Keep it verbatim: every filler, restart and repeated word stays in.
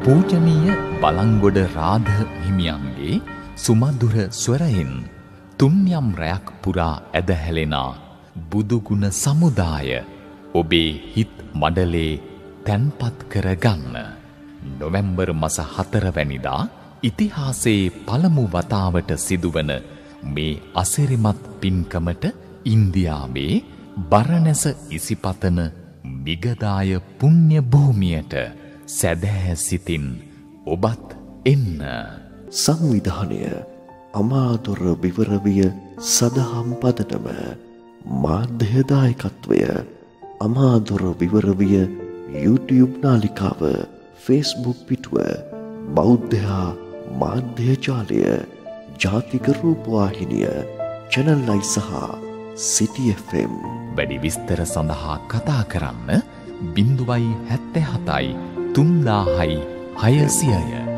පූජනීය බලංගොඩ රාධ හිමියන්ගේ සුමధుර ස්වරයෙන් තුන්යම් රැයක් පුරා ඇදහැලෙනා බුදුගුණ සමුදාය ඔබේ හිත් මඩලේ තැන්පත් කරගන්න. නොවැම්බර් මස හතරවැනිදා ඉතිහාසයේ පළමු වතාවට සිදුවන මේ අසිරිමත් පින්කමට ඉන්දියාවේ බරණැස ඉසිපතන මිගදාය පුණ්‍ය භූමියට සැදැහැ සිතින් ඔබත් එන්න. සංවිධානය අමාදොර විවරවිය සදහම් පදනම මාධ්‍ය දායකත්වය අමාදොර විවරවිය YouTube නාලිකාව Facebook පිටුව බෞද්ධයා මාධ්‍ය ජාලය ජාතික රූපවාහිනිය චැනල් නයින් සහ සිටි එෆ් එම්. වැඩි විස්තර සඳහා කතා කරන්න බිංදුවයි හැත්තෑ හතයි තුන්දාහයි හයසියය.